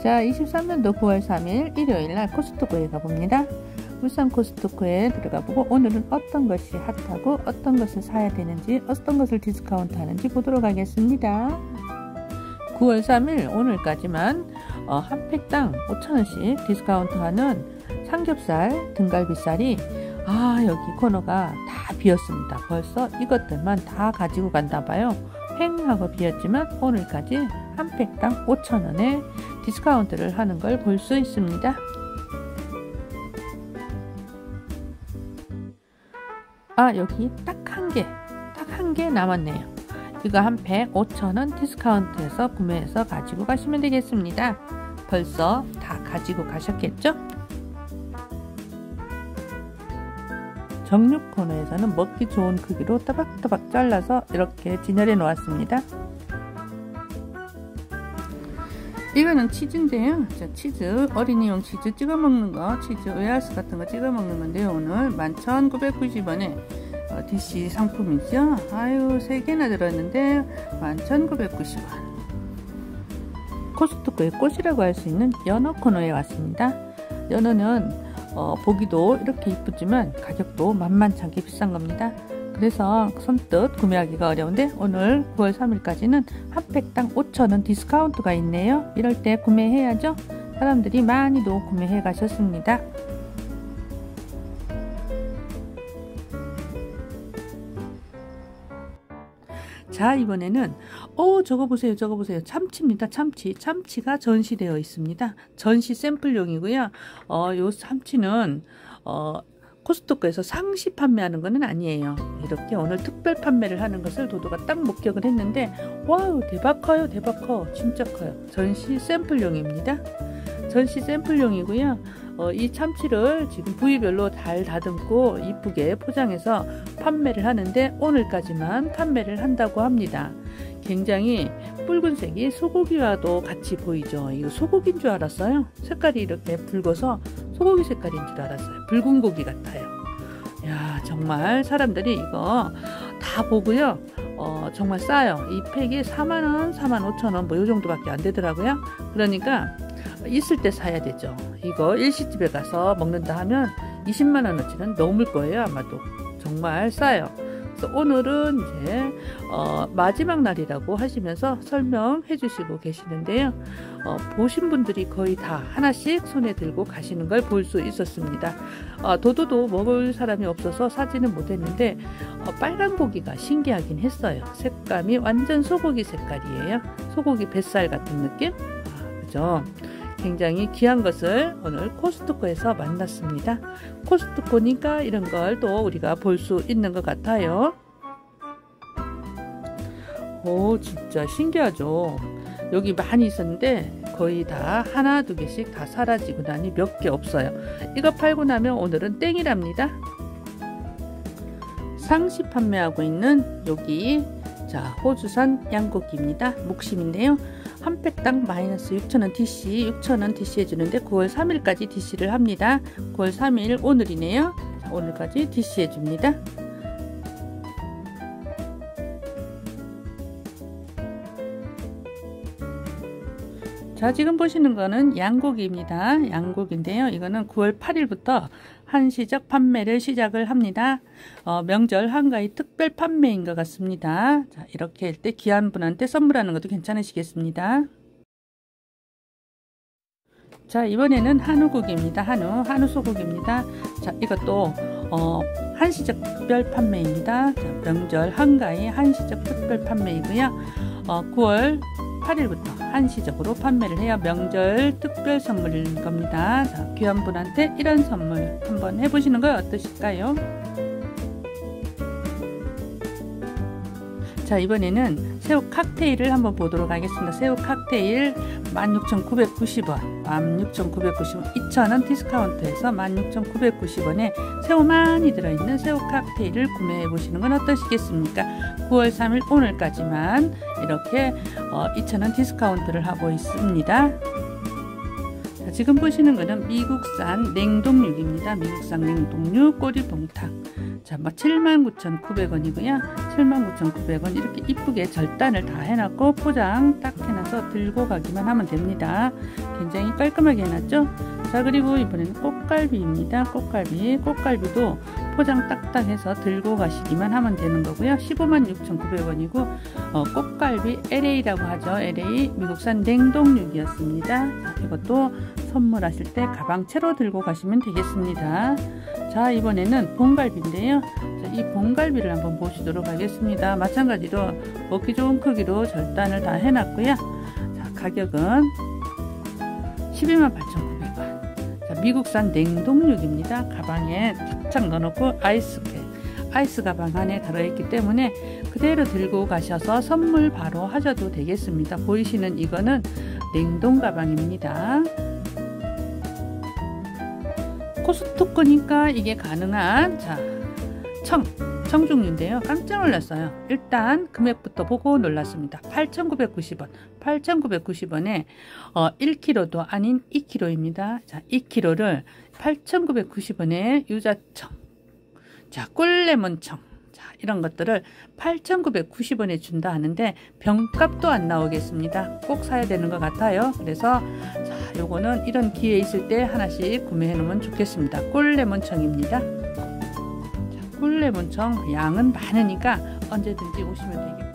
자, 23년도 9월 3일 일요일날 코스트코에 가봅니다. 울산 코스트코에 들어가 보고 오늘은 어떤 것이 핫하고 어떤 것을 사야 되는지, 어떤 것을 디스카운트 하는지 보도록 하겠습니다. 9월 3일 오늘까지만 한 팩당 5,000원씩 디스카운트 하는 삼겹살, 등갈비살이 여기 코너가 다 비었습니다. 벌써 이것들만 다 가지고 간다봐요. 횡 하고 비었지만 오늘까지 한 팩당 5,000원에 디스카운트를 하는 걸 볼 수 있습니다. 여기 딱 한 개 남았네요. 이거 한 팩 5,000원 디스카운트해서 구매해서 가지고 가시면 되겠습니다. 벌써 다 가지고 가셨겠죠? 정육 코너에서는 먹기 좋은 크기로 따박따박 잘라서 이렇게 진열해 놓았습니다. 이거는 치즈인데요. 자, 치즈, 어린이용 치즈 찍어 먹는 거, 치즈 오야스 같은 거 찍어 먹는 건데요. 오늘 11,990원에 DC 상품이죠. 3개나 들었는데 11,990원. 코스트코의 꽃이라고 할 수 있는 연어 코너에 왔습니다. 연어는 보기도 이렇게 이쁘지만 가격도 만만찮게 비싼 겁니다. 그래서 선뜻 구매하기가 어려운데 오늘 9월 3일까지는 한 팩당 5,000원 디스카운트가 있네요. 이럴 때 구매해야죠. 사람들이 많이도 구매해 가셨습니다. 자, 이번에는 저거 보세요. 참치입니다. 참치가 전시되어 있습니다. 전시 샘플용이고요. 요 참치는 코스트코에서 상시 판매하는 것은 아니에요. 이렇게 오늘 특별 판매를 하는 것을 도도가 딱 목격을 했는데, 와우, 대박 커요. 진짜 커요. 전시 샘플용입니다. 전시 샘플용이고요. 이 참치를 지금 부위별로 잘 다듬고 이쁘게 포장해서 판매를 하는데 오늘까지만 판매를 한다고 합니다. 굉장히 붉은색이 소고기와도 같이 보이죠. 이거 소고기인 줄 알았어요. 색깔이 이렇게 붉어서 소고기 색깔인 줄 알았어요. 붉은 고기 같아요. 야, 정말 사람들이 이거 다 보고요. 정말 싸요. 이 팩이 4만원, 45,000원 뭐 요 정도밖에 안 되더라고요. 그러니까 있을 때 사야 되죠. 이거 일시집에 가서 먹는다 하면 20만원어치는 넘을 거예요. 아마도. 정말 싸요. 그래서 오늘은 이제 마지막 날이라고 하시면서 설명해 주시고 계시는데요. 보신 분들이 거의 다 하나씩 손에 들고 가시는 걸 볼 수 있었습니다. 도도도 먹을 사람이 없어서 사지는 못했는데 빨간 고기가 신기하긴 했어요. 색감이 완전 소고기 색깔이에요. 소고기 뱃살 같은 느낌? 그죠? 굉장히 귀한 것을 오늘 코스트코에서 만났습니다. 코스트코니까 이런 걸 또 우리가 볼 수 있는 것 같아요. 진짜 신기하죠. 여기 많이 있었는데 거의 다 하나 두 개씩 다 사라지고 나니 몇 개 없어요. 이거 팔고 나면 오늘은 땡이랍니다. 상시 판매하고 있는 여기 호주산 양고기입니다. 목심인데요. 한 팩당 마이너스 6,000원 DC, 6,000원 DC 해주는데 9월 3일까지 DC를 합니다. 9월 3일 오늘이네요. 오늘까지 DC 해줍니다. 자, 지금 보시는 거는 양고기입니다. 양고기인데요. 이거는 9월 8일부터 한시적 판매를 시작을 합니다. 명절 한가위 특별 판매인 것 같습니다. 자, 이렇게 할 때 귀한 분한테 선물하는 것도 괜찮으시겠습니다. 자, 이번에는 한우고기입니다. 한우 소고기입니다. 자, 이것도 한시적 특별 판매입니다. 자, 명절 한가위 한시적 특별 판매이고요. 9월 8일부터 한시적으로 판매를 해요. 명절 특별 선물인 겁니다. 자, 귀한 분한테 이런 선물 한번 해보시는 거 어떠실까요? 자, 이번에는 새우 칵테일을 한번 보도록 하겠습니다. 새우 칵테일 16,990원, 2,000원 디스카운트해서 16,990원에 새우 많이 들어있는 새우 칵테일을 구매해 보시는 건 어떠시겠습니까? 9월 3일 오늘까지만 이렇게 2,000원 디스카운트를 하고 있습니다. 자, 지금 보시는 거는 미국산 냉동육입니다. 미국산 냉동육 꼬리봉탕. 자, 뭐 79,900원이고요. 79,900원 이렇게 이쁘게 절단을 다 해놨고 포장 딱 해놔서 들고 가기만 하면 됩니다. 굉장히 깔끔하게 해놨죠. 자, 그리고 이번에는 꽃갈비입니다. 꽃갈비도 포장 딱딱 해서 들고 가시기만 하면 되는 거고요. 156,900원이고 꽃갈비 LA라고 하죠. LA 미국산 냉동육이었습니다. 자, 이것도 선물하실 때 가방채로 들고 가시면 되겠습니다. 자, 이번에는 봉갈비인데요. 자, 이 봉갈비를 한번 보시도록 하겠습니다. 마찬가지로 먹기 좋은 크기로 절단을 다 해놨고요. 자, 가격은 128,900원. 자, 미국산 냉동육입니다. 가방에 착착 넣어놓고 아이스 가방 안에 들어있기 때문에 그대로 들고 가셔서 선물 바로 하셔도 되겠습니다. 보이시는 이거는 냉동 가방입니다. 코스트코니까 이게 가능한 청중류인데요. 깜짝 놀랐어요. 일단 금액부터 보고 놀랐습니다. 8,990원. 8,990원에 1kg도 아닌 2kg입니다. 자, 2kg를 8,990원에 유자청, 자, 꿀레몬청, 자, 이런 것들을 8,990원에 준다 하는데 병값도 안 나오겠습니다. 꼭 사야 되는 것 같아요. 그래서 자, 요거는 이런 기회 있을 때 하나씩 구매해 놓으면 좋겠습니다. 꿀레몬청입니다. 꿀레몬청 양은 많으니까 언제든지 오시면 되겠습니다.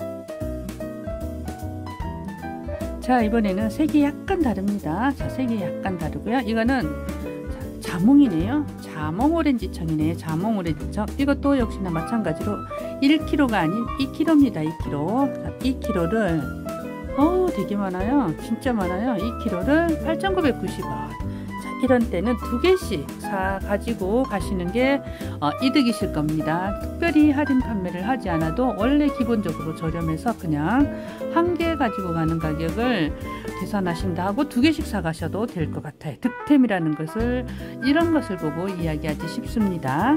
자, 이번에는 색이 약간 다릅니다. 자, 색이 약간 다르고요. 이거는 자몽이네요. 자몽 오렌지청이네요. 자몽 오렌지청. 이것도 역시나 마찬가지로 1kg가 아닌 2kg입니다. 2kg. 자, 2kg를 되게 많아요. 진짜 많아요. 2kg를 8,990원. 이런 때는 2개씩 사 가지고 가시는 게 이득이실 겁니다. 특별히 할인 판매를 하지 않아도 원래 기본적으로 저렴해서 그냥 1개 가지고 가는 가격을 계산하신다 하고 2개씩 사 가셔도 될 것 같아요. 득템이라는 것을 이런 것을 보고 이야기하기 쉽습니다.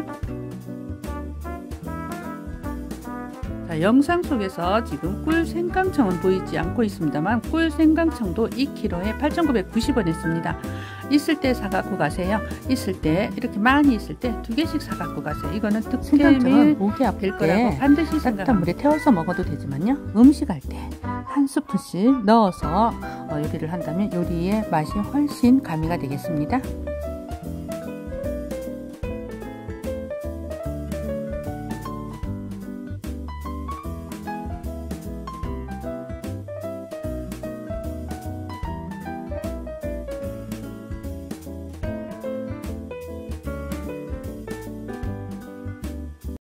자, 영상 속에서 지금 꿀 생강청은 보이지 않고 있습니다만 꿀 생강청도 2kg에 8,990원 했습니다. 있을 때 사갖고 가세요. 있을 때 이렇게 많이 있을 때 2개씩 사갖고 가세요. 이거는 득템이 목이 아플 될 거라고 반드시 생각합니다. 따뜻한 물에 태워서 먹어도 되지만요. 음식할 때 한 스푼씩 넣어서 요리를 한다면 요리의 맛이 훨씬 가미가 되겠습니다.